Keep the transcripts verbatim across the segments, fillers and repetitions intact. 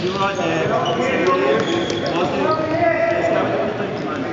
right there. Let's go with the defense, man.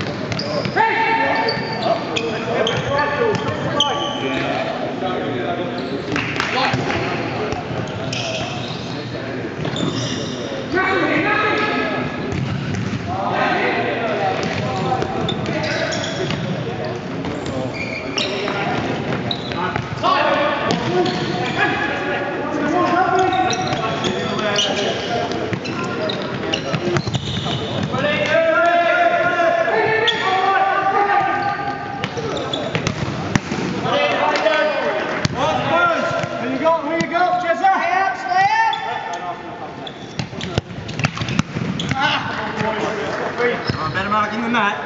Oh, better marking than that.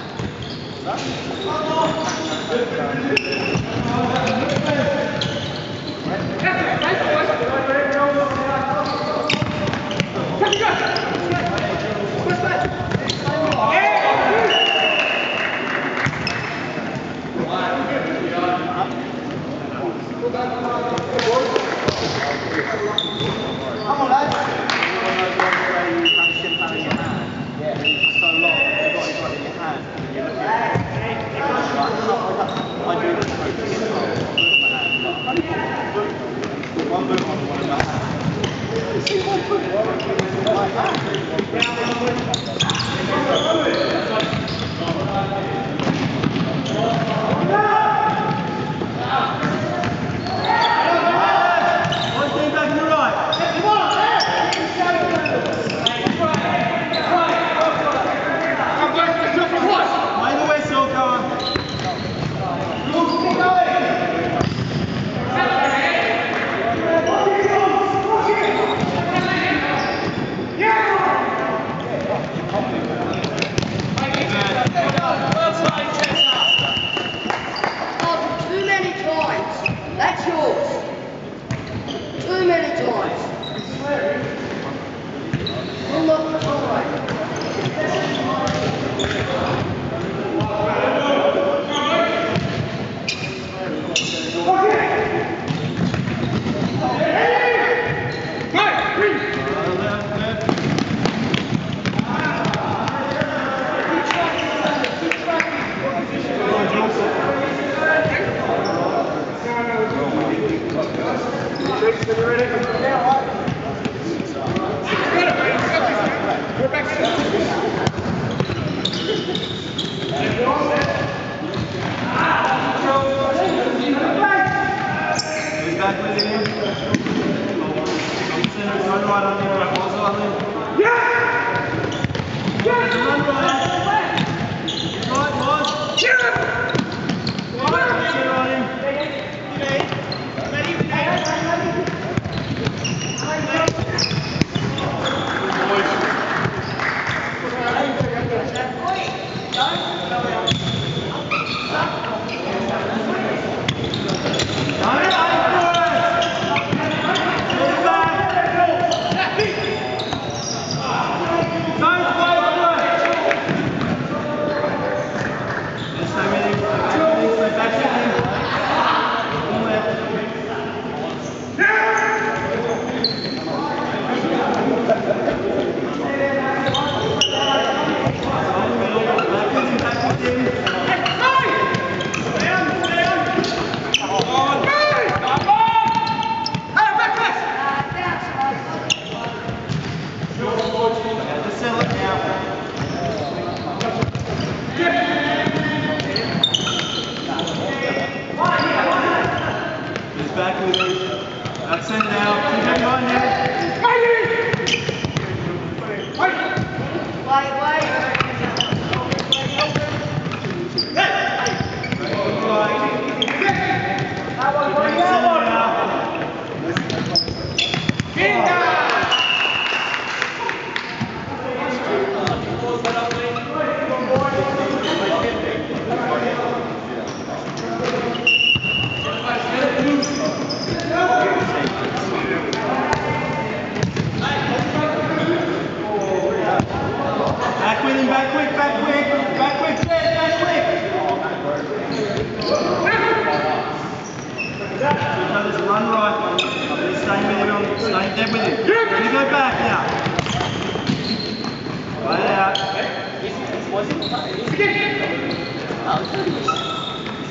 Come on, lads. One move on one of my hands. See one foot on my hand.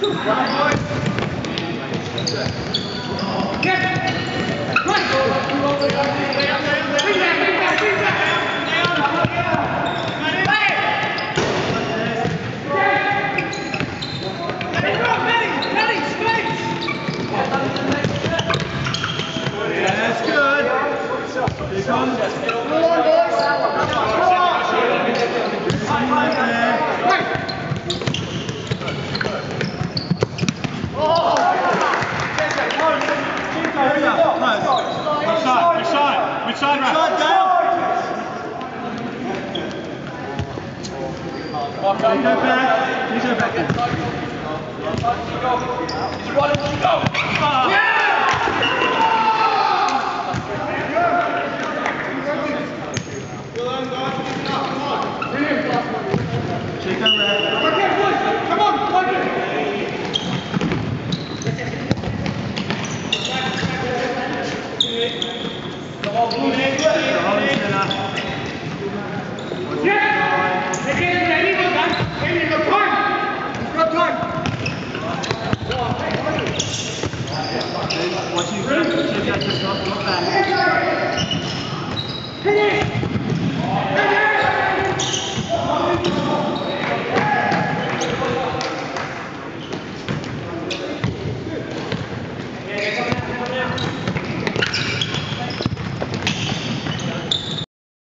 That's good. Here comes. Come on, boys. Which side? Which side? Which side, Ralph? Side down. You go back. You go back. Check on that. Okay, boys. Come on, plug it. Come on, blue in. Yeah. Again, ready, go back. Ready, go time. Go time. Watch you. Check that. Just not back. Finish.